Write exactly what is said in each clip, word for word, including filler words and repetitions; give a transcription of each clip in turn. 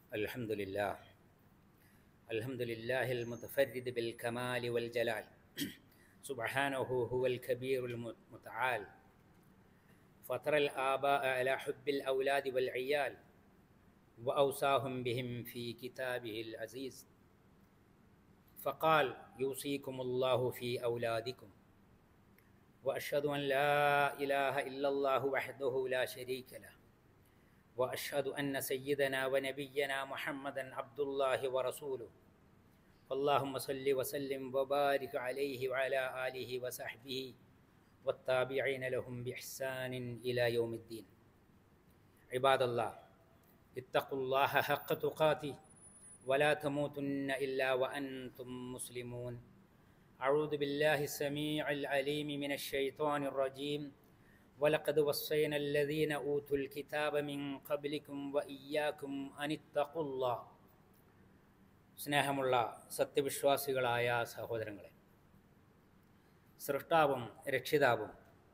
الحمد لله الحمد لله المتفرد بالكمال والجلال سبحانه هو الكبير المتعال فطر الآباء على حب الأولاد والعيال وأوصاهم بهم في كتابه العزيز فقال يوصيكم الله في أولادكم وأشهد أن لا إله إلا الله وحده لا شريك له وأشهد أن سيدنا ونبينا محمدا عبد الله ورسوله اللهم صل وسلم وبارك عليه وعلى آله وصحبه والتابعين لهم بإحسان إلى يوم الدين عباد الله اتقوا الله حق تقاته ولا تموتن إلا وأنتم مسلمون أعوذ بالله السميع العليم من الشيطان الرجيم ولقد وصينا الذين أوتوا الكتاب من قبلكم وإياكم أن اتقوا الله. സ്നേഹമുള്ള സത്യവിശ്വാസികളായ സഹോദരങ്ങളെ, സൃഷ്ടാവും രക്ഷിതാവും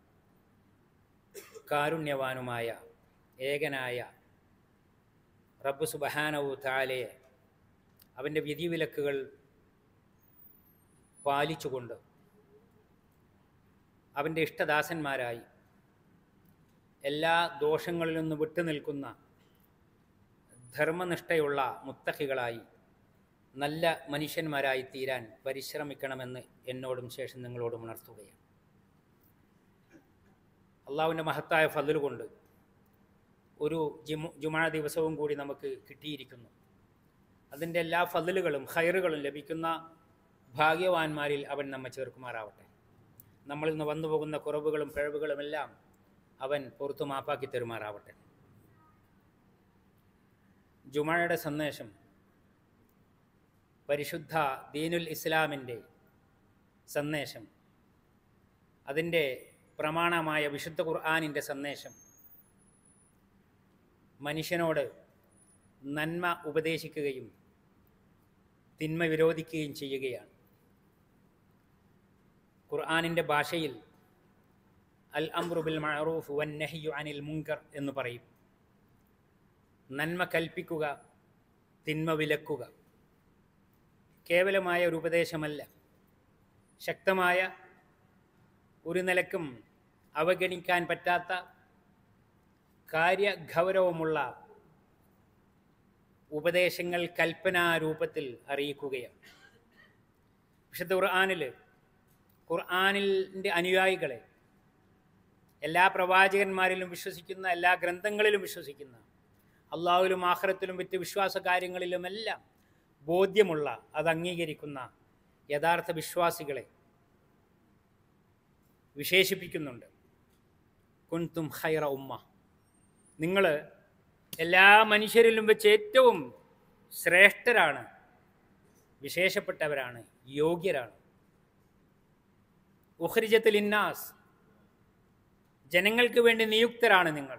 കാരുണ്യവാനുമായ ഏകനായ റബ്ബ് സുബ്ഹാനഹു തആലയെ അവൻ്റെ വിധിവിലക്കുകൾ പാലിച്ചുകൊണ്ട് അവൻ്റെ ഇഷ്ടദാസന്മാരായി എല്ലാ ദോഷങ്ങളിൽ നിന്ന് വിട്ടുനിൽക്കുന്ന ധർമ്മനിഷ്ഠയുള്ള മുത്തഖികളായി നല്ല മനുഷ്യന്മാരായി തീരാൻ പരിശ്രമിക്കണമെന്ന് എന്നോടും ശേഷം നിങ്ങളോടും ഉണർത്തുകയാണ്. അള്ളാഹുവിൻ്റെ മഹത്തായ ഫദ്ൽ കൊണ്ട് ഒരു ജിമു ജുമാ ദിവസവും കൂടി നമുക്ക് കിട്ടിയിരിക്കുന്നു. അതിൻ്റെ എല്ലാ ഫദ്ലുകളും ഖൈറുകളും ലഭിക്കുന്ന ഭാഗ്യവാന്മാരിൽ അവൻ നമ്മെ ചേർക്കുമാറാവട്ടെ. നമ്മളിൽ നിന്ന് വന്നു പോകുന്ന കുറവുകളും പിഴവുകളുമെല്ലാം അവൻ പുറത്തു മാപ്പാക്കി തരുമാറാവട്ടെ. ജുമായുടെ സന്ദേശം പരിശുദ്ധ ദീനുൽ ഇസ്ലാമിൻ്റെ സന്ദേശം, അതിൻ്റെ പ്രമാണമായ വിശുദ്ധ ഖുർആനിൻ്റെ സന്ദേശം മനുഷ്യനോട് നന്മ ഉപദേശിക്കുകയും തിന്മ വിരോധിക്കുകയും ചെയ്യുകയാണ്. ഖുർആനിൻ്റെ ഭാഷയിൽ അൽ അംറു ബിൽ മഅറൂഫ് വൻ നഹ്യു അനിൽ മുൻകർ എന്ന് പറയും. നന്മ കൽപ്പിക്കുക, തിന്മ വിലക്കുക. കേവലമായ ഒരു ഉപദേശമല്ല, ശക്തമായ ഒരു നിലക്കും അവഗണിക്കാൻ പറ്റാത്ത കാര്യഗൗരവമുള്ള ഉപദേശങ്ങൾ കൽപ്പനാരൂപത്തിൽ അറിയിക്കുകയാണ്. വിശുദ്ധ ഖുർആനിൽ ഖുർആനിൻ്റെ അനുയായികളെ, എല്ലാ പ്രവാചകന്മാരിലും വിശ്വസിക്കുന്ന, എല്ലാ ഗ്രന്ഥങ്ങളിലും വിശ്വസിക്കുന്ന, അള്ളാഹുവിലും ആഖിറത്തിലും മറ്റ് വിശ്വാസ കാര്യങ്ങളിലുമെല്ലാം ബോധ്യമുള്ള, അത് അംഗീകരിക്കുന്ന യഥാർത്ഥ വിശ്വാസികളെ വിശേഷിപ്പിക്കുന്നുണ്ട്. കുൻതും ഖൈറ ഉമ്മ, നിങ്ങൾ എല്ലാ മനുഷ്യരിലും വെച്ച് ഏറ്റവും ശ്രേഷ്ഠരാണ്, വിശേഷപ്പെട്ടവരാണ്, യോഗ്യരാണ്. ഉഖ്രിജത്ത് ലിന്നാസ്, ജനങ്ങൾക്ക് വേണ്ടി നിയുക്തരാണ് നിങ്ങൾ.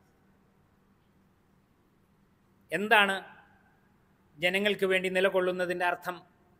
എന്താണ് ജനങ്ങൾക്ക് വേണ്ടി നിലകൊള്ളുന്നതിൻ്റെ അർത്ഥം?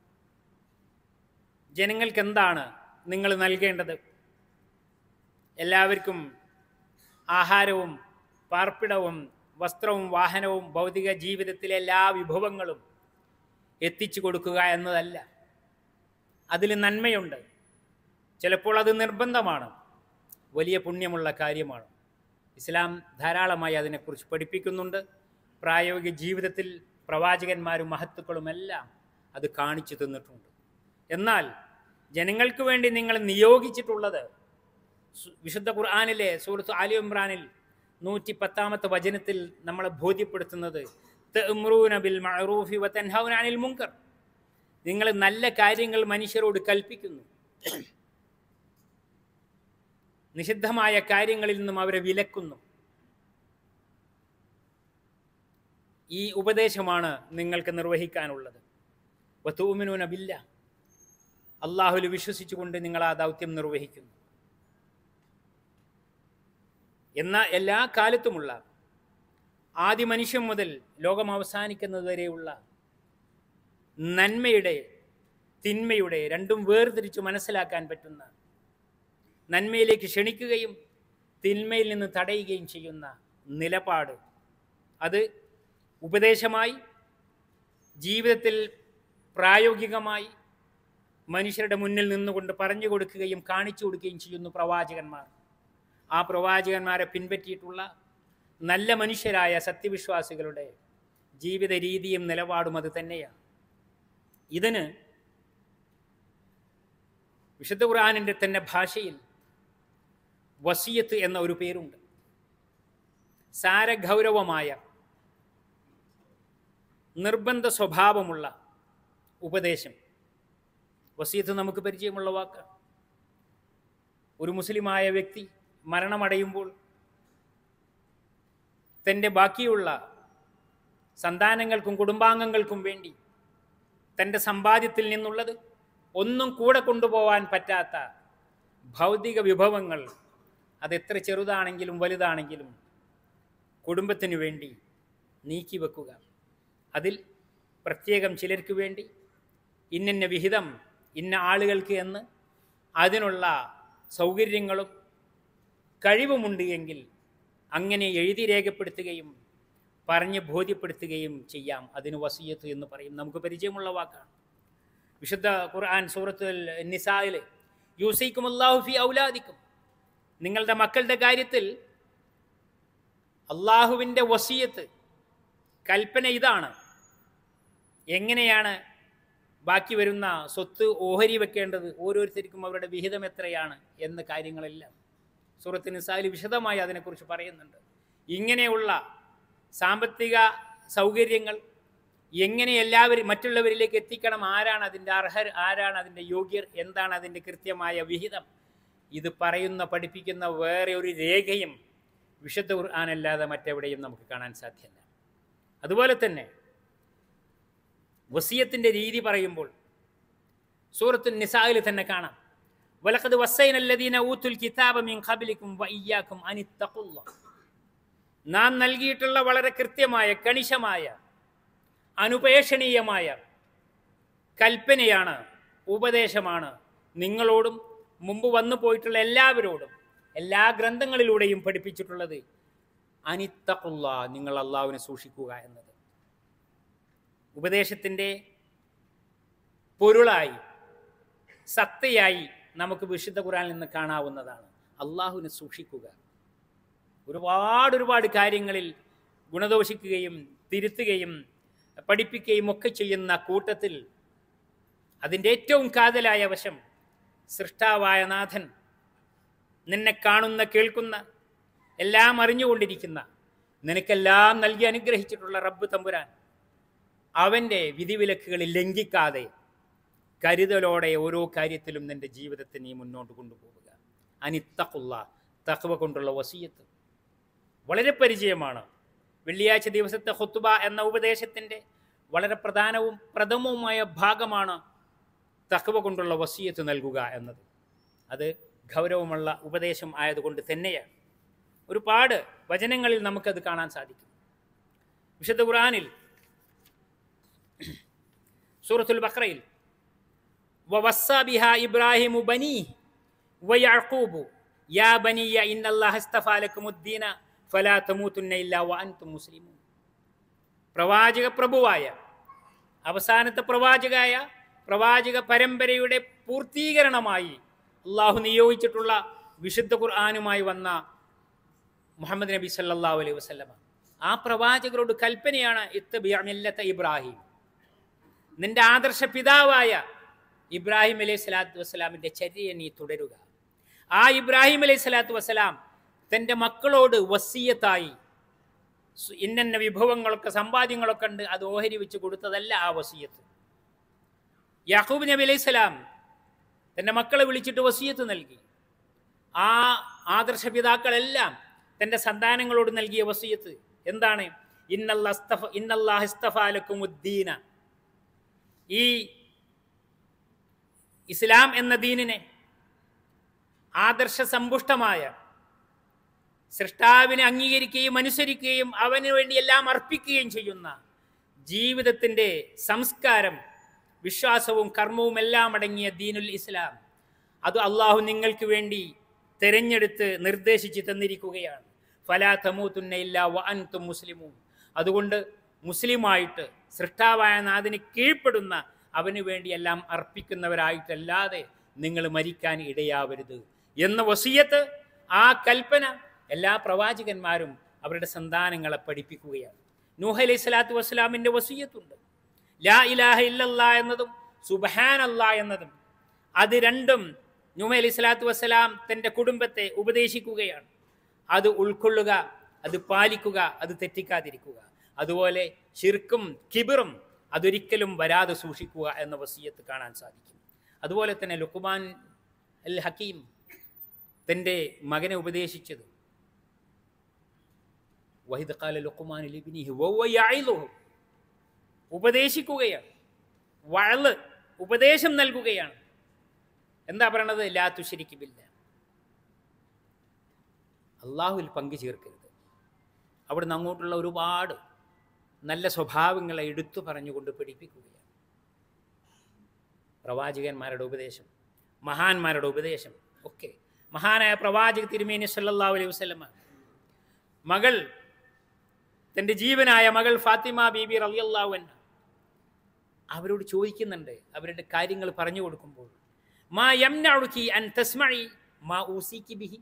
ജനങ്ങൾക്ക് എന്താണ് നിങ്ങൾ നൽകേണ്ടത്? എല്ലാവർക്കും ആഹാരവും പാർപ്പിടവും വസ്ത്രവും വാഹനവും ഭൗതിക ജീവിതത്തിലെ എല്ലാ വിഭവങ്ങളും എത്തിച്ചു കൊടുക്കുക എന്നതല്ല. അതിൽ നന്മയുണ്ട്, ചിലപ്പോൾ അത് നിർബന്ധമാണ്, വലിയ പുണ്യമുള്ള കാര്യമാണ്. ഇസ്ലാം ധാരാളമായി അതിനെക്കുറിച്ച് പഠിപ്പിക്കുന്നുണ്ട്. പ്രായോഗിക ജീവിതത്തിൽ പ്രവാചകന്മാരും മഹത്തുക്കളുമെല്ലാം അത് കാണിച്ചു തന്നിട്ടുണ്ട്. എന്നാൽ ജനങ്ങൾക്ക് വേണ്ടി നിങ്ങൾ നിയോഗിച്ചിട്ടുള്ളത് വിശുദ്ധ ഖുർആനിലെ സൂറത്ത് ആലി ഇമ്രാനിൽ നൂറ്റി പത്താമത്തെ വചനത്തിൽ നമ്മളെ ബോധ്യപ്പെടുത്തുന്നത് തഅ്മുറൂന ബിൽ മഅറൂഫി വതൻഹൗന അനിൽ മുൻകർ, നിങ്ങൾ നല്ല കാര്യങ്ങൾ മനുഷ്യരോട് കൽപ്പിക്കുന്നു, നിഷിദ്ധമായ കാര്യങ്ങളിൽ നിന്നും അവരെ വിലക്കുന്നു. ഈ ഉപദേശമാണ് നിങ്ങൾക്ക് നിർവഹിക്കാനുള്ളത്. വതുഅ്മിനൂന ബില്ലാഹ്, അല്ലാഹുവിൽ വിശ്വസിച്ചുകൊണ്ട് നിങ്ങൾ ആ ദൗത്യം നിർവഹിക്കുന്നു. എന്ന എല്ലാ കാലത്തുമുള്ള ആദ്യ മനുഷ്യൻ മുതൽ ലോകം അവസാനിക്കുന്നതുവരെയുള്ള നന്മയുടെ തിന്മയുടെ രണ്ടും വേർതിരിച്ച് മനസ്സിലാക്കാൻ പറ്റുന്ന, നന്മയിലേക്ക് ക്ഷണിക്കുകയും തിന്മയിൽ നിന്ന് തടയുകയും ചെയ്യുന്ന നിലപാട്, അത് ഉപദേശമായി ജീവിതത്തിൽ പ്രായോഗികമായി മനുഷ്യരുടെ മുന്നിൽ നിന്നുകൊണ്ട് പറഞ്ഞു കൊടുക്കുകയും കാണിച്ചു കൊടുക്കുകയും ചെയ്യുന്നു പ്രവാചകന്മാർ. ആ പ്രവാചകന്മാരെ പിൻപറ്റിയിട്ടുള്ള നല്ല മനുഷ്യരായ സത്യവിശ്വാസികളുടെ ജീവിത രീതിയും നിലപാടും അത് തന്നെയാണ്. ഇതിന് വിശുദ്ധ ഖുർആനിൻ്റെ തന്നെ ഭാഷയിൽ വസിയത്ത് എന്ന ഒരു പേരുണ്ട്. സാരഗൗരവമായ നിർബന്ധ സ്വഭാവമുള്ള ഉപദേശം. വസിയത്ത് നമുക്ക് പരിചയമുള്ള വാക്കാണ്. ഒരു മുസ്ലിമായ വ്യക്തി മരണമടയുമ്പോൾ തൻ്റെ ബാക്കിയുള്ള സന്താനങ്ങൾക്കും കുടുംബാംഗങ്ങൾക്കും വേണ്ടി തൻ്റെ സമ്പാദ്യത്തിൽ നിന്നുള്ളത് ഒന്നും കൂടെ കൊണ്ടുപോകാൻ പറ്റാത്ത ഭൗതിക വിഭവങ്ങൾ, അതെത്ര ചെറുതാണെങ്കിലും വലുതാണെങ്കിലും കുടുംബത്തിനു വേണ്ടി നീക്കി വെക്കുക. അതിൽ പ്രത്യേകം ചിലർക്ക് വേണ്ടി ഇന്നിന്ന വിഹിതം ഇന്ന ആളുകൾക്ക് എന്ന് അതിനുള്ള സൗകര്യങ്ങളും കഴിവുമുണ്ട് എങ്കിൽ അങ്ങനെ എഴുതി രേഖപ്പെടുത്തുകയും പറഞ്ഞ് ബോധ്യപ്പെടുത്തുകയും ചെയ്യാം. അതിന് വസിയത്ത് എന്ന് പറയും. നമുക്ക് പരിചയമുള്ള വാക്കാണ്. വിശുദ്ധ ഖുർആൻ സൂറത്തുൽ നിസായിൽ യൂസൈക്കുമുല്ലാഹു ഫീ ഔലാദിക്കും, നിങ്ങളുടെ മക്കളുടെ കാര്യത്തിൽ അള്ളാഹുവിൻ്റെ വസിയത്ത്, കൽപ്പന ഇതാണ്. എങ്ങനെയാണ് ബാക്കി വരുന്ന സ്വത്ത് ഓഹരി വെക്കേണ്ടത്, ഓരോരുത്തർക്കും അവരുടെ വിഹിതം എത്രയാണ് എന്ന കാര്യങ്ങളെല്ലാം സൂറത്ത് നിസായിൽ വിശദമായി അതിനെക്കുറിച്ച് പറയുന്നുണ്ട്. ഇങ്ങനെയുള്ള സാമ്പത്തിക സൗകര്യങ്ങൾ എങ്ങനെ എല്ലാവരും മറ്റുള്ളവരിലേക്ക് എത്തിക്കണം, ആരാണ് അതിൻ്റെ അർഹർ, ആരാണ് അതിൻ്റെ യോഗ്യർ, എന്താണ് അതിൻ്റെ കൃത്യമായ വിഹിതം, ഇത് പറയുന്ന പഠിപ്പിക്കുന്ന വേറെ ഒരു രേഖയും വിശുദ്ധ ഖുർആനല്ലാതെ മറ്റെവിടെയും നമുക്ക് കാണാൻ സാധ്യമല്ല. അതുപോലെ തന്നെ വസിയത്തിൻ്റെ രീതി പറയുമ്പോൾ സൂറത്തുൽ നിസായിൽ തന്നെ കാണാം, വലഖദ് വസ്സൈനല്ലദീന ഊതുൽ കിതാബ മിൻ ഖബ്ലിക്കും വഇയ്യാകും അനിത്തഖുല്ലാഹ്. നാം നൽകിയിട്ടുള്ള വളരെ കൃത്യമായ കണിശമായ അനുപേക്ഷണീയമായ കൽപ്പനയാണ്, ഉപദേശമാണ് നിങ്ങളോടും മുമ്പ് വന്നു പോയിട്ടുള്ള എല്ലാവരോടും എല്ലാ ഗ്രന്ഥങ്ങളിലൂടെയും പഠിപ്പിച്ചിട്ടുള്ളത്. അനിത്തഖുല്ലാഹ്, നിങ്ങൾ അള്ളാഹുവിനെ സൂക്ഷിക്കുക എന്നത് ഉപദേശത്തിൻ്റെ പൊരുളായി സത്തയായി നമുക്ക് വിശുദ്ധ ഖുർആനിൽ നിന്ന് കാണാവുന്നതാണ്. അള്ളാഹുവിനെ സൂക്ഷിക്കുക. ഒരുപാട് ഒരുപാട് കാര്യങ്ങളിൽ ഗുണദോഷിക്കുകയും തിരുത്തുകയും പഠിപ്പിക്കുകയും ഒക്കെ ചെയ്യുന്ന കൂട്ടത്തിൽ അതിൻ്റെ ഏറ്റവും കാതലായ വശം, സൃഷ്ടാവായ നാഥൻ, നിന്നെ കാണുന്ന കേൾക്കുന്ന എല്ലാം അറിഞ്ഞുകൊണ്ടിരിക്കുന്ന, നിനക്കെല്ലാം നൽകി അനുഗ്രഹിച്ചിട്ടുള്ള റബ്ബ് തമ്പുരാൻ, അവൻ്റെ വിധിവിലക്കുകളിൽ ലംഘിക്കാതെ കരുതലോടെ ഓരോ കാര്യത്തിലും നിൻ്റെ ജീവിതത്തെ നീ മുന്നോട്ട് കൊണ്ടുപോവുക. അനിത്തഖുല്ലാഹ്, തഖ്വ കൊണ്ടുള്ള വസിയത്ത് വളരെ പരിചയമാണ്. വെള്ളിയാഴ്ച ദിവസത്തെ ഖുത്ബ എന്ന ഉപദേശത്തിൻ്റെ വളരെ പ്രധാനവും പ്രഥമവുമായ ഭാഗമാണ് തഖ്വ കൊണ്ടുള്ള വസിയത്ത് നൽകുക എന്നത്. അത് ഗൗരവമുള്ള ഉപദേശം ആയതുകൊണ്ട് തന്നെയാണ് ഒരുപാട് വചനങ്ങളിൽ നമുക്കത് കാണാൻ സാധിക്കും. വിശുദ്ധ ഖുർആനിൽ സൂറത്തുൽ ബഖറയിൽ വവസ്സാ ബിഹാ ഇബ്രാഹിമു ബനീഹി വയഅഖൂബു യാ ബനിയ ഇന്നല്ലാഹ ഇസ്തഫാ ലക്കുമുദ്ദീന ഫലാ തമൂതുന്ന ഇല്ലാ വഅൻതും മുസ്ലിമൂൻ. പ്രവാചക പ്രഭുവായ അവസാനത്തെ പ്രവാചകായ പ്രവാചക പരമ്പരയുടെ പൂർത്തീകരണമായി അള്ളാഹു നിയോഗിച്ചിട്ടുള്ള വിശുദ്ധ ഖുർആനുമായി വന്ന മുഹമ്മദ് നബി സല്ലല്ലാഹു അലൈഹി വസല്ലമ, ആ പ്രവാചകരോട് കൽപ്പനയാണ് ഇത്തബി മില്ലത ഇബ്രാഹിം, നിന്റെ ആദർശ പിതാവായ ഇബ്രാഹിം അലൈഹി സ്വലാത്തു വസ്സലാമിൻ്റെ ചര്യയെ നീ തുടരുക. ആ ഇബ്രാഹിം അലൈഹി സ്വലാത്തു വസ്സലാം തൻ്റെ മക്കളോട് വസിയത്തായി ഇന്ന വിഭവങ്ങളൊക്കെ സമ്പാദ്യങ്ങളൊക്കെ ഉണ്ട്, അത് ഓഹരി വെച്ച് കൊടുത്തതല്ല ആ വസിയത്ത്. യാക്കൂബ് നബി അലൈഹി സ്വലാം തൻ്റെ മക്കളെ വിളിച്ചിട്ട് വസിയത്ത് നൽകി. ആ ആദർശ പിതാക്കളെല്ലാം തൻ്റെ സന്താനങ്ങളോട് നൽകിയ വസിയത്ത് എന്താണ്? ഇന്നല്ലാഹു ഇസ്തഫാ ലക്കുമുദ്ദീന, ഈ ഇസ്ലാം എന്ന ദീനിനെ ആദർശ സമ്പുഷ്ടമായ സൃഷ്ടാവിനെ അംഗീകരിക്കുകയും അനുസരിക്കുകയും അവന് വേണ്ടി എല്ലാം അർപ്പിക്കുകയും ചെയ്യുന്ന ജീവിതത്തിൻ്റെ സംസ്കാരം, വിശ്വാസവും കർമ്മവും എല്ലാം അടങ്ങിയ ദീനുൽ ഇസ്ലാം, അത് അള്ളാഹു നിങ്ങൾക്ക് വേണ്ടി തിരഞ്ഞെടുത്ത് നിർദ്ദേശിച്ച് തന്നിരിക്കുകയാണ്. ഫലാ തമൂതുന്ന ഇല്ലാ വഅൻതും മുസ്ലിമൂൻ. അതുകൊണ്ട് മുസ്ലിമായിട്ട് സൃഷ്ടാവായ നാഥന് കീഴ്പ്പെടുന്ന അവന് വേണ്ടി എല്ലാം അർപ്പിക്കുന്നവരായിട്ടല്ലാതെ നിങ്ങൾ മരിക്കാൻ ഇടയാവരുത് എന്ന വസിയത്ത്, ആ കൽപ്പന എല്ലാ പ്രവാചകന്മാരും അവരുടെ സന്താനങ്ങളെ പഠിപ്പിക്കുകയാണ്. നൂഹ് അലൈഹി സ്വലാത്തു വസ്സലാമിൻ്റെ വസിയത്തുണ്ട്. ലാ ഇലാഹ ഇല്ലല്ലാ എന്നതും സുബ്ഹാനല്ലാ എന്നതും, അത് രണ്ടും നൂഹ് അലൈഹി സ്വലാത്തു വസ്സലാം തൻ്റെ കുടുംബത്തെ ഉപദേശിക്കുകയാണ്. അത് ഉൾക്കൊള്ളുക, അത് പാലിക്കുക, അത് തെറ്റിക്കാതിരിക്കുക. അതുപോലെ ശിർക്കും കിബിറും അതൊരിക്കലും വരാതെ സൂക്ഷിക്കുക എന്ന വസിയത്ത് കാണാൻ സാധിക്കും. അതുപോലെ തന്നെ ലുഖ്മാൻ അൽ ഹക്കീം തൻ്റെ മകനെ ഉപദേശിച്ചത് വഹിദ് ഖാല ലുഖ്മാൻ ലിബ്നിഹി വഹുവ യഇദുഹു, ഉപദേശിക്കുകയാണ്, വഅള് ഉപദേശം നൽകുകയാണ്. എന്താ പറയണത്? ലാ തുശ്രിക് ബില്ലാഹ്, അള്ളാഹുവിൽ പങ്കു ചേർക്കരുത്. അവിടുന്ന് അങ്ങോട്ടുള്ള ഒരുപാട് നല്ല സ്വഭാവങ്ങളെ എടുത്തു പറഞ്ഞുകൊണ്ട് പഠിപ്പിക്കുകയാണ്. പ്രവാചകന്മാരുടെ ഉപദേശം, മഹാന്മാരുടെ ഉപദേശം ഒക്കെ. മഹാനായ പ്രവാചക തിരുമേനി സല്ലല്ലാഹു അലൈഹി വസല്ലമ മകൾ, തൻ്റെ ജീവനായ മകൾ ഫാത്തിമ ബീബി റളിയല്ലാഹു അൻഹ അവരോട് ചോദിക്കുന്നുണ്ട്, അവരുടെ കാര്യങ്ങൾ പറഞ്ഞു കൊടുക്കുമ്പോൾ, മാ യംനഉകി അൻ തസ്മഇ മാ ഊസികി ബിഹി,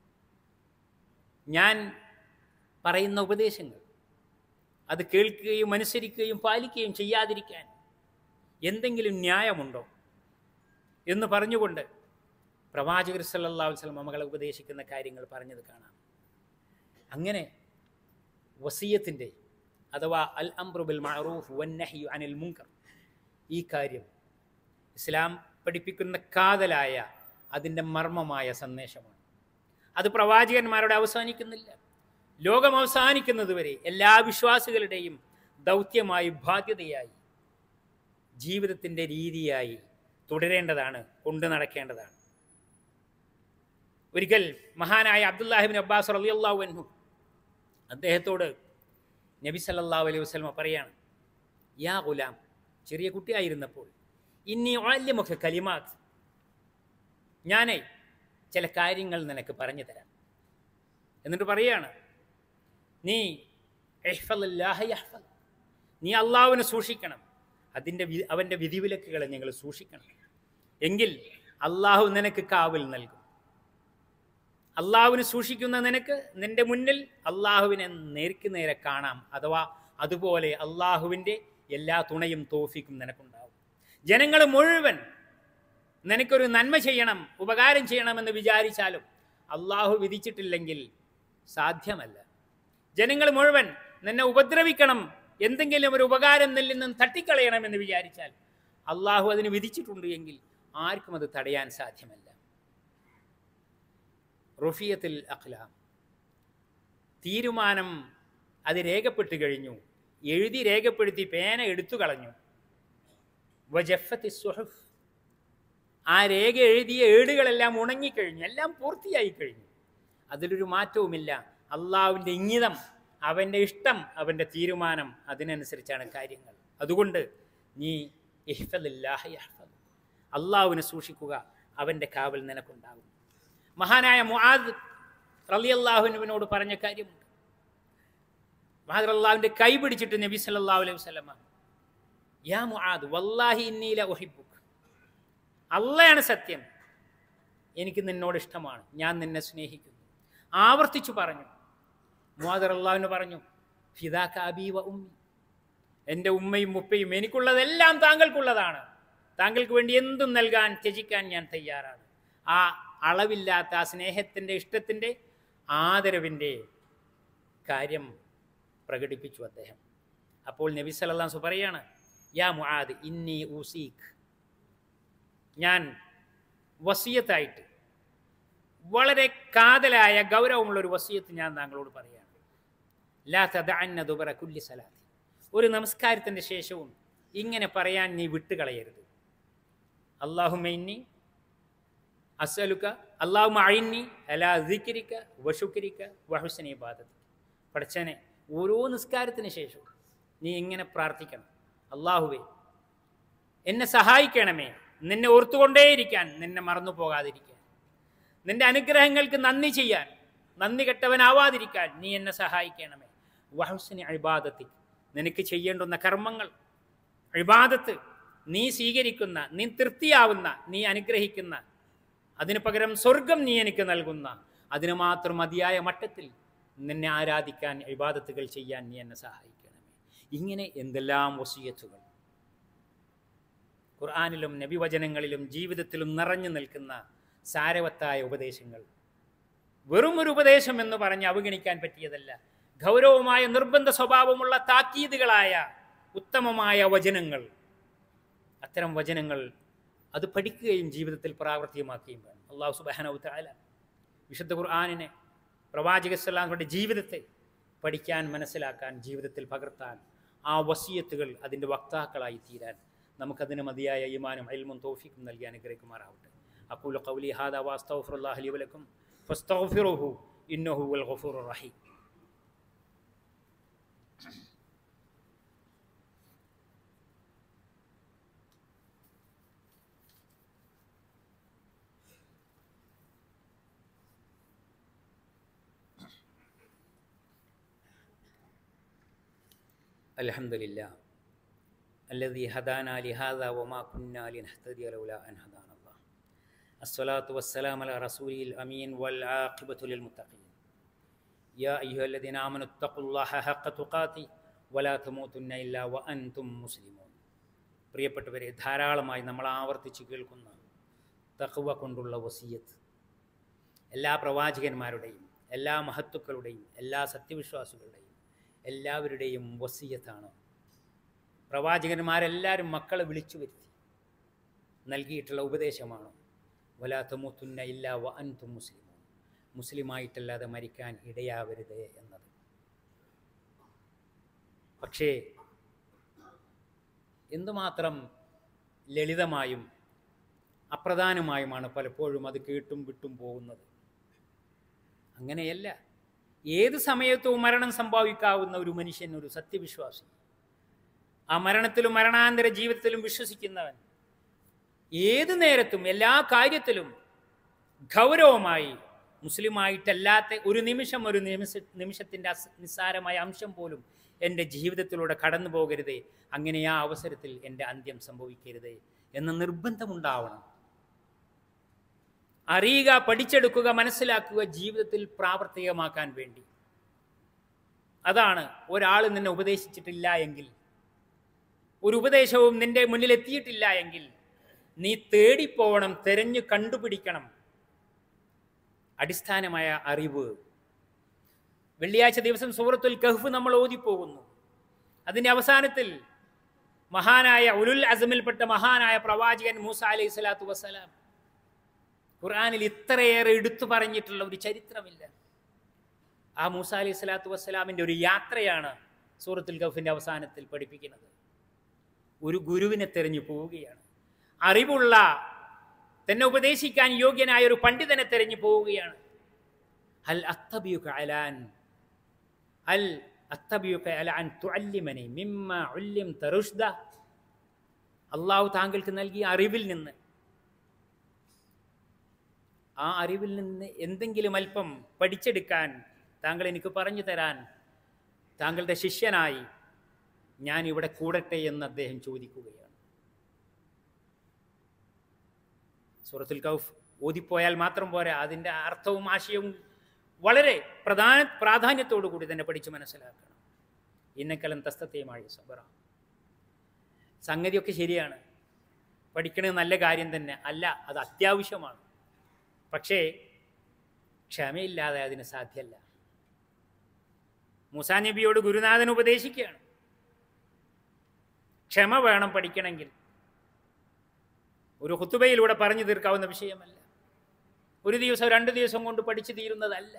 ഞാൻ പറയുന്ന ഉപദേശങ്ങൾ അത് കേൾക്കുകയും അനുസരിക്കുകയും പാലിക്കുകയും ചെയ്യാതിരിക്കാൻ എന്തെങ്കിലും ന്യായമുണ്ടോ എന്ന് പറഞ്ഞുകൊണ്ട് പ്രവാചകർ സല്ലല്ലാഹു അലൈഹി വസല്ലം മകളെ ഉപദേശിക്കുന്ന കാര്യങ്ങൾ പറഞ്ഞത് കാണാം. അങ്ങനെ വസിയത്തിൻ്റെ അഥവാ അൽ അംറു ബിൽ മഅറൂഫ് വന്നഹ്യു അനിൽ മുൻകർ, ഈ കാര്യം ഇസ്ലാം പഠിപ്പിക്കുന്ന കാതലായ അതിൻ്റെ മർമ്മമായ സന്ദേശമാണ്. അത് പ്രവാചകന്മാരോട് അവസാനിക്കുന്നില്ല. ലോകം അവസാനിക്കുന്നത് വരെ എല്ലാ വിശ്വാസികളുടെയും ദൗത്യമായി, ബാധ്യതയായി, ജീവിതത്തിൻ്റെ രീതിയായി തുടരേണ്ടതാണ്, കൊണ്ടു നടക്കേണ്ടതാണ്. ഒരിക്കൽ മഹാനായ അബ്ദുല്ലാഹി ഇബ്നു അബ്ബാസ് റളിയല്ലാഹു അൻഹു അദ്ദേഹത്തോട് നബി സല്ലല്ലാഹു അലൈഹി വസല്ലം പറയാണ്, യാ ഗുലാം, ചെറിയ കുട്ടിയായിരുന്നപ്പോൾ, ഇന്നി ഉഅല്ലിമുക കലിമാത്ത്, ഞാനേ ചില കാര്യങ്ങൾ നിനക്ക് പറഞ്ഞു തരാം. എന്നിട്ട് പറയാണ്, നീ ഇഹ്ഫളില്ലാഹ യഹ്ഫൾ, നീ അള്ളാഹുവിനെ സൂക്ഷിക്കണം, അതിൻ്റെ അവൻ്റെ വിധിവിലക്കുകളെ നിങ്ങൾ സൂക്ഷിക്കണം, എങ്കിൽ അള്ളാഹു നിനക്ക് കാവൽ നൽകും. അള്ളാഹുവിനെ സൂക്ഷിക്കുന്ന നിനക്ക് നിൻ്റെ മുന്നിൽ അള്ളാഹുവിനെ നേർക്ക് നേരെ കാണാം, അഥവാ അതുപോലെ അള്ളാഹുവിൻ്റെ എല്ലാ തുണയും തോഫിക്കും നിനക്കുണ്ടാവും. ജനങ്ങൾ മുഴുവൻ നിനക്കൊരു നന്മ ചെയ്യണം, ഉപകാരം ചെയ്യണമെന്ന് വിചാരിച്ചാലും അള്ളാഹു വിധിച്ചിട്ടില്ലെങ്കിൽ സാധ്യമല്ല. ജനങ്ങൾ മുഴുവൻ നിന്നെ ഉപദ്രവിക്കണം, എന്തെങ്കിലും ഒരു ഉപകാരം നിന്നിൽ നിന്നും തട്ടിക്കളയണമെന്ന് വിചാരിച്ചാൽ അള്ളാഹു അതിന് വിധിച്ചിട്ടുണ്ട് എങ്കിൽ ആർക്കും അത് തടയാൻ സാധ്യമല്ല. റുഫിയത്തുൽ അഖ്ലാം, തീരുമാനം അത് രേഖപ്പെട്ട് കഴിഞ്ഞു, എഴുതി രേഖപ്പെടുത്തി പേന എടുത്തു കളഞ്ഞു. വജഫത്തി സുഹഫ്, ആ രേഖ എഴുതിയ ഏടുകളെല്ലാം ഉണങ്ങിക്കഴിഞ്ഞു, എല്ലാം പൂർത്തിയായി കഴിഞ്ഞു. അതിലൊരു മാറ്റവുമില്ല. അള്ളാഹുവിൻ്റെ ഇംഗിതം, അവൻ്റെ ഇഷ്ടം, അവൻ്റെ തീരുമാനം, അതിനനുസരിച്ചാണ് കാര്യങ്ങൾ. അതുകൊണ്ട് നീ ഇഹ്ഫളില്ലാഹ യഹ്ഫൾ, അള്ളാഹുവിനെ സൂക്ഷിക്കുക, അവൻ്റെ കാവൽ നിനക്കുണ്ടാകും. മഹാനായ മുആദ് റളിയല്ലാഹു അൻഹുവിനോട് പറഞ്ഞ കാര്യമുണ്ട്. മുആദ് റളിയല്ലാഹുവിൻ്റെ കൈ പിടിച്ചിട്ട് നബി സല്ലല്ലാഹു അലൈഹി വസല്ലം, യാ മുആദ് വല്ലാഹി ഇന്നി ല ഉഹിബ്ബുക, അള്ളയാണ് സത്യം, എനിക്ക് നിന്നോട് ഇഷ്ടമാണ്, ഞാൻ നിന്നെ സ്നേഹിക്കുന്നു. ആവർത്തിച്ചു പറഞ്ഞു. മുആദ് റളിയല്ലാഹു പറഞ്ഞു, ഫിദാക അബീ വ ഉമ്മി, എൻ്റെ ഉമ്മയും ഉപ്പയും എനിക്കുള്ളതെല്ലാം താങ്കൾക്കുള്ളതാണ്, താങ്കൾക്ക് വേണ്ടി എന്തും നൽകാൻ, ത്യജിക്കാൻ ഞാൻ തയ്യാറാണ്. ആ അളവില്ലാത്ത ആ സ്നേഹത്തിൻ്റെ, ഇഷ്ടത്തിൻ്റെ, ആദരവിൻ്റെ കാര്യം പ്രകടിപ്പിച്ചു അദ്ദേഹം. അപ്പോൾ നബി സല്ലല്ലാഹു അലൈഹി വസല്ലം പറയാണ്, യാ മുആദ് ഇന്നി ഊസീക്, ഞാൻ വസിയത്തായിട്ട് വളരെ കാതലായ ഗൗരവമുള്ളൊരു വസിയത്ത് ഞാൻ താങ്കളോട് പറയാണ്. ലാ തദഅന്ന ദുബറ കുല്ലി സലാത്തി, ഒരു നമസ്കാരത്തിൻ്റെ ശേഷവും ഇങ്ങനെ പറയാൻ നീ വിട്ടുകളയരുത്. അല്ലാഹുമ്മ ഇന്നി അസ്അലുക അല്ലാഹുമ്മ അഇന്നി അലാ ദിക്രിക വശുക്രിക വഹുസ്നി ഇബാദതി, പടച്ചനെ ഓരോ നിസ്കാരത്തിന് ശേഷവും നീ ഇങ്ങനെ പ്രാർത്ഥിക്കണം, അല്ലാഹുവേ എന്നെ സഹായിക്കണമേ, നിന്നെ ഓർത്തുകൊണ്ടേയിരിക്കാൻ, നിന്നെ മറന്നു പോകാതിരിക്കാൻ, നിന്റെ അനുഗ്രഹങ്ങൾക്ക് നന്ദി ചെയ്യാൻ, നന്ദി കെട്ടവനാവാതിരിക്കാൻ നീ എന്നെ സഹായിക്കണമേ. വഹുസ്നി ഇബാദതി, നിനക്ക് ചെയ്യേണ്ടുന്ന കർമ്മങ്ങൾ, ഇബാദത്ത്, നീ സ്വീകരിക്കുന്ന, നീ തൃപ്തിയാവുന്ന, നീ അനുഗ്രഹിക്കുന്ന, അതിന് പകരം സ്വർഗം നീ എനിക്ക് നൽകുന്ന, അതിന് മാത്രം മതിയായ മട്ടത്തിൽ നിന്നെ ആരാധിക്കാൻ, ഇബാദത്തുകൾ ചെയ്യാൻ നീ എന്നെ സഹായിക്കണമേ. ഇങ്ങനെ എന്തെല്ലാം വസിയത്തുകൾ ഖുർആനിലും നബിവചനങ്ങളിലും ജീവിതത്തിലും നിറഞ്ഞു നിൽക്കുന്ന സാരവത്തായ ഉപദേശങ്ങൾ. വെറും ഒരു ഉപദേശം എന്ന് പറഞ്ഞ് അവഗണിക്കാൻ പറ്റിയതല്ല. ഗൗരവമായ നിർബന്ധ സ്വഭാവമുള്ള താക്കീതുകളായ ഉത്തമമായ വചനങ്ങൾ. അത്തരം വചനങ്ങൾ അത് പഠിക്കുകയും ജീവിതത്തിൽ പ്രാവർത്തികമാക്കുകയും വേണം. അല്ലാഹു സുബ്ഹാനഹു വ തആല വിശുദ്ധ ഖുർആനിനെ, പ്രവാചക സ്വല്ലല്ലാഹുവിന്റെ ജീവിതത്തെ പഠിക്കാൻ, മനസ്സിലാക്കാൻ, ജീവിതത്തിൽ പകർത്താൻ, ആ വസിയത്തുകൾ അതിൻ്റെ വക്താക്കളായി തീരാൻ നമുക്കതിന് മതിയായ ഈമാനും ഇൽമും തൗഫീഖും നൽകി അനുഗ്രഹിക്കുമാറാവട്ടെ. അഖൂലു ഖൗലി ഹാദാ വഅസ്തഗ്ഫിറുല്ലാഹ ലി വലക്കും ഫസ്തഗ്ഫിറുഹു ഇന്നഹു ഹുവൽ ഗഫൂറുർ റഹീം. അൽഹംദുലില്ലാഹ് الذي هدانا لهذا وما كنا لنهتدي لولا أن هدانا الله. الصلاة والسلام على رسوله الأمين والعاقبة للمتقين. يا أيها الذين آمنوا اتقوا الله حق تقاته ولا تموتن إلا وأنتم مسلمون. പ്രിയപ്പെട്ടവരെ, ധാരാളമായി നമ്മൾ ആവർത്തിച്ച് കേൾക്കുന്ന തഖ്വ കൊണ്ടുള്ള വസിയത്ത് എല്ലാ പ്രവാചകന്മാരുടെയും, എല്ലാ മഹത്തുക്കളുടെയും, എല്ലാ സത്യവിശ്വാസികളുടെയും എല്ലാവരുടെയും വസിയത്താണ്. പ്രവാചകന്മാരെല്ലാവരും മക്കളെ വിളിച്ചു വരുത്തി നൽകിയിട്ടുള്ള ഉപദേശമാണ് വലാ തമൂതുന്ന ഇല്ലാ വ അൻതും മുസ്ലിമൂൻ. മുസ്ലിമായിട്ടല്ലാതെ മരിക്കാൻ ഇടയാവരുത് എന്നത്. പക്ഷേ എന്തുമാത്രം ലളിതമായും അപ്രധാനമായുമാണ് പലപ്പോഴും അത് കേട്ടും വിട്ടും പോകുന്നത്. അങ്ങനെയല്ല. ഏത് സമയത്തും മരണം സംഭവിക്കാവുന്ന ഒരു മനുഷ്യൻ, ഒരു സത്യവിശ്വാസി, ആ മരണത്തിലും മരണാന്തര ജീവിതത്തിലും വിശ്വസിക്കുന്നവൻ, ഏത് നേരത്തും എല്ലാ കാര്യത്തിലും ഗൗരവമായി മുസ്ലിമായിട്ടല്ലാത്ത ഒരു നിമിഷം, ഒരു നിമിഷ നിമിഷത്തിൻ്റെ നിസ്സാരമായ അംശം പോലും എൻ്റെ ജീവിതത്തിലൂടെ കടന്നു പോകരുതേ, അങ്ങനെ ആ അവസരത്തിൽ എൻ്റെ അന്ത്യം സംഭവിക്കരുതേ എന്ന നിർബന്ധമുണ്ടാവണം. അറിയുക, പഠിച്ചെടുക്കുക, മനസ്സിലാക്കുക, ജീവിതത്തിൽ പ്രാവർത്തികമാക്കാൻ വേണ്ടി. അതാണ്. ഒരാൾ നിന്നെ ഉപദേശിച്ചിട്ടില്ല എങ്കിൽ, ഒരു ഉപദേശവും നിന്റെ മുന്നിൽ എത്തിയിട്ടില്ല എങ്കിൽ നീ തേടിപ്പോവണം, തെരഞ്ഞു കണ്ടുപിടിക്കണം അടിസ്ഥാനമായ അറിവ്. വെള്ളിയാഴ്ച ദിവസം സൂറത്തുൽ കഹ്ഫ് നമ്മൾ ഓതിപ്പോകുന്നു. അതിൻ്റെ അവസാനത്തിൽ മഹാനായ ഉലുൽ അസ്മിൽപ്പെട്ട മഹാനായ പ്രവാചകൻ മൂസ അലൈഹി സ്വലാത്തു വസ്സലാം, ഖുർആനിൽ ഇത്രയേറെ എടുത്തു പറഞ്ഞിട്ടുള്ള ഒരു ചരിത്രമില്ല. ആ മൂസ അലൈഹി സ്വലാത്തു വസ്സലാമിൻ്റെ ഒരു യാത്രയാണ് സൂറത്തുൽ കഹ്ഫിൻ്റെ അവസാനത്തിൽ പഠിപ്പിക്കുന്നത്. ഒരു ഗുരുവിനെ തെരഞ്ഞു പോവുകയാണ്. അറിവുള്ള, തന്നെ ഉപദേശിക്കാൻ യോഗ്യനായ ഒരു പണ്ഡിതനെ തെരഞ്ഞു പോവുകയാണ്. ഹൽ അത്തബിയുക അലാൻ ഹൽ അത്തബിയുക അലാൻ തുഅല്ലിമനി മിമ്മ ഉല്ലിംത റുഷ്ദ. അല്ലാഹു താങ്കൾക്ക് നൽകിയ അറിവിൽ നിന്ന്, ആ അറിവിൽ നിന്ന് എന്തെങ്കിലും അല്പം പഠിച്ചെടുക്കാൻ താങ്കൾ എനിക്ക് പറഞ്ഞു തരാൻ താങ്കളുടെ ശിഷ്യനായി ഞാൻ ഇവിടെ കൂടട്ടെ എന്ന് അദ്ദേഹം ചോദിക്കുകയാണ്. സൂറത്തുൽ കഹ്ഫ് ഓതിപ്പോയാൽ മാത്രം പോരാ, അതിൻ്റെ അർത്ഥവും ആശയവും വളരെ പ്രധാന പ്രാധാന്യത്തോടു കൂടി തന്നെ പഠിച്ച് മനസ്സിലാക്കണം. ഇന്നക്കലം തസ്തത്തേമായി സബറ. സംഗതിയൊക്കെ ശരിയാണ്, പഠിക്കണത് നല്ല കാര്യം തന്നെ, അല്ല, അത് അത്യാവശ്യമാണ്. പക്ഷേ ക്ഷമയില്ലാതെ അതിന് സാധ്യമല്ല. മൂസാ നബിയോട് ഗുരുനാഥൻ ഉപദേശിക്കുകയാണ്, ക്ഷമ വേണം പഠിക്കണമെങ്കിൽ. ഒരു ഖുതുബയിലൂടെ പറഞ്ഞു തീർക്കാവുന്ന വിഷയമല്ല. ഒരു ദിവസം രണ്ട് ദിവസം കൊണ്ട് പഠിച്ചു തീരുന്നതല്ല.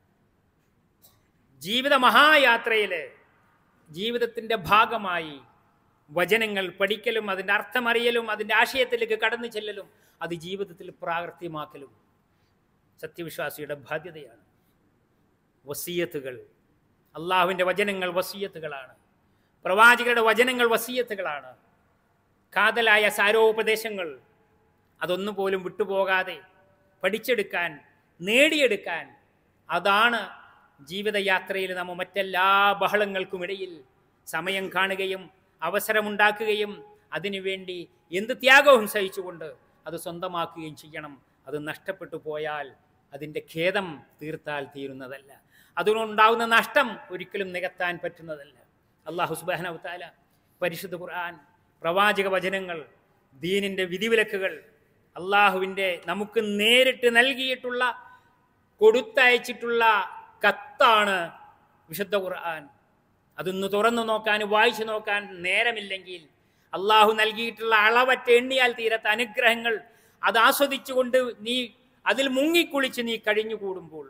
ജീവിത മഹായാത്രയിൽ ജീവിതത്തിൻ്റെ ഭാഗമായി വചനങ്ങൾ പഠിക്കലും അതിൻ്റെ അർത്ഥമറിയലും അതിൻ്റെ ആശയത്തിലേക്ക് കടന്നു ചെല്ലലും അത് ജീവിതത്തിൽ പ്രാവർത്തികമാക്കലും സത്യവിശ്വാസിയുടെ ബാധ്യതയാണ്. വസിയത്തുകൾ, അള്ളാഹുവിൻ്റെ വചനങ്ങൾ വസിയത്തുകളാണ്. പ്രവാചകരുടെ വചനങ്ങൾ വസിയത്തുകളാണ്. കാതലായ സാരോപദേശങ്ങൾ അതൊന്നുപോലും വിട്ടുപോകാതെ പഠിച്ചെടുക്കാൻ, നേടിയെടുക്കാൻ, അതാണ് ജീവിതയാത്രയിൽ നമ്മൾ മറ്റെല്ലാ ബഹളങ്ങൾക്കുമിടയിൽ സമയം കാണുകയും അവസരമുണ്ടാക്കുകയും അതിനുവേണ്ടി എന്ത് ത്യാഗവും സഹിച്ചുകൊണ്ട് അത് സ്വന്തമാക്കുകയും ചെയ്യണം. അത് നഷ്ടപ്പെട്ടു പോയാൽ അതിൻ്റെ ഖേദം തീർത്താൽ തീരുന്നതല്ല. അതിനുണ്ടാകുന്ന നഷ്ടം ഒരിക്കലും നികത്താൻ പറ്റുന്നതല്ല. അല്ലാഹു സുബ്ഹാനഹു വ തആല പരിശുദ്ധ ഖുർആൻ, പ്രവാചക വചനങ്ങൾ, ദീനിൻ്റെ വിധിവിലക്കുകൾ, അള്ളാഹുവിൻ്റെ നമുക്ക് നേരിട്ട് നൽകിയിട്ടുള്ള കൊടുത്തയച്ചിട്ടുള്ള കത്താണ് വിശുദ്ധ ഖുർആൻ. അതൊന്ന് തുറന്നു നോക്കാൻ, വായിച്ചു നോക്കാൻ നേരമില്ലെങ്കിൽ അള്ളാഹു നൽകിയിട്ടുള്ള അളവറ്റ എണ്ണിയാൽ തീരാത്ത അനുഗ്രഹങ്ങൾ അത് ആസ്വദിച്ചുകൊണ്ട് നീ അതിൽ മുങ്ങിക്കുളിച്ച് നീ കഴിഞ്ഞുകൂടുമ്പോൾ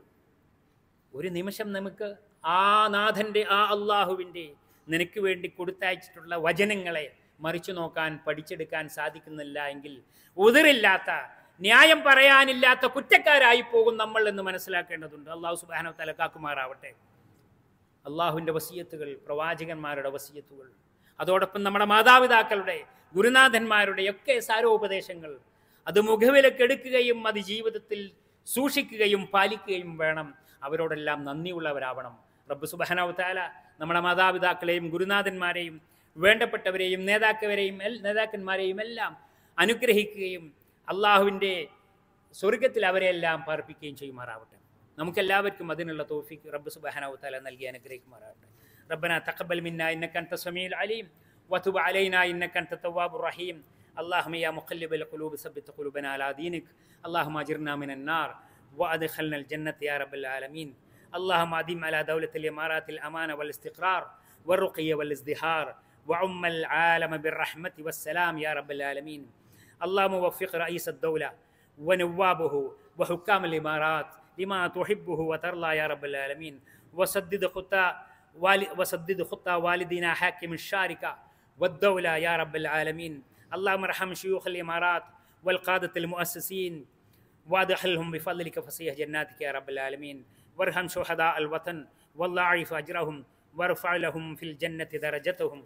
ഒരു നിമിഷം നമുക്ക് ആ നാഥൻ്റെ, ആ അള്ളാഹുവിൻ്റെ നിനക്ക് വേണ്ടി കൊടുത്തയച്ചിട്ടുള്ള വചനങ്ങളെ മറിച്ചു നോക്കാൻ, പഠിച്ചെടുക്കാൻ സാധിക്കുന്നില്ല എങ്കിൽ ഉതിറില്ലാത്ത, ന്യായം പറയാനില്ലാത്ത കുറ്റക്കാരായി പോകും നമ്മൾ എന്ന് മനസ്സിലാക്കേണ്ടതുണ്ട്. അള്ളാഹു സുബ്ഹാനഹു വ തആല കാക്കുമാറാവട്ടെ. അള്ളാഹുവിൻ്റെ വസിയത്തുകൾ, പ്രവാചകന്മാരുടെ വസിയത്തുകൾ, അതോടൊപ്പം നമ്മുടെ മാതാപിതാക്കളുടെ, ഗുരുനാഥന്മാരുടെ ഒക്കെ സാരോപദേശങ്ങൾ അത് മുഖവിലക്കെടുക്കുകയും അത് ജീവിതത്തിൽ സൂക്ഷിക്കുകയും പാലിക്കുകയും വേണം. അവരോടെല്ലാം നന്ദിയുള്ളവരാവണം. റബ്ബ് സുബ്ഹാനഹു വ തആല നമ്മുടെ മാതാപിതാക്കളെയും ഗുരുനാഥന്മാരെയും വേണ്ടപ്പെട്ടവരെയും നേതാക്കന്മാരെയും നേതാക്കന്മാരെയും എല്ലാം അനുഗ്രഹിക്കുകയും അള്ളാഹുവിൻ്റെ സ്വർഗത്തിൽ അവരെയെല്ലാം പാർപ്പിക്കുകയും ചെയ്യുമാറാവട്ടെ. നമുക്കെല്ലാവർക്കും അതിനുള്ള തൗഫീഖ് റബ്ബ് സുബ്ഹാനഹു വ തആല നൽകി അനുഗ്രഹിക്കുമാറാവട്ടെ. റബ്ബനാ തഖബ്ബൽ മിന്നാ ഇന്നക അൻത സമീഉൽ അലീം വതുബ് അലൈനാ ഇന്നക അൻത തവ്വാബുർ റഹീം. اللهم يا مقلب القلوب ثبت قلوبنا على دينك. اللهم اجرنا من النار وادخلنا الجنة يا رب العالمين. اللهم ادم على دولة الامارات الامان والاستقرار والرقي والازدهار وعم العالم بالرحمة والسلام يا رب العالمين. اللهم وفق رئيس الدولة ونوابه وحكام الامارات لما تحبه وترضى يا رب العالمين. وسدد خطى وسدد خطى والدينا حاكم الشاركة والدولة يا رب العالمين. اللهم ارحم شيوخ الإمارات والقادة المؤسسين وادخلهم بفضلك فصيح جناتك يا رب العالمين. وارحم شهداء الوطن والله اعرف أجرهم وارفع لهم في الجنة درجتهم.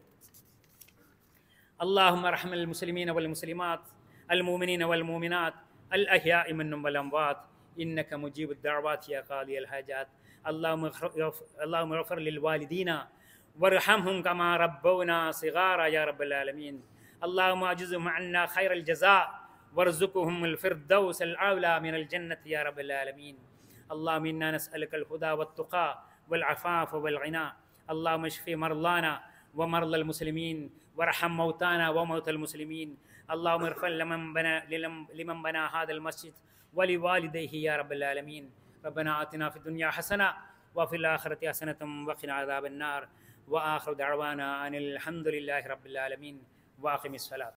اللهم ارحم المسلمين والمسلمات، المؤمنين والمؤمنات، الأحياء منهم والأموات، إنك مجيب الدعوات يا قاضي الحاجات. اللهم اغفر للوالدين وارحمهم كما ربونا صغارا يا رب العالمين. اللهم اجزهم عنا خير الجزاء وارزقهم الفردوس الأعلى من الجنة يا رب العالمين. اللهم إنا نسألك الهدى والتقى والعفاف والغنى. اللهم اشف مرضانا ومرضى المسلمين وارحم موتانا وموتى المسلمين. اللهم اغفر لمن بنى لمن بنى هذا المسجد ولوالديه يا رب العالمين. ربنا آتنا في الدنيا حسنة وفي الآخرة حسنة وقنا عذاب النار. وآخر دعوانا أن الحمد لله رب العالمين. وأقم الصلاة.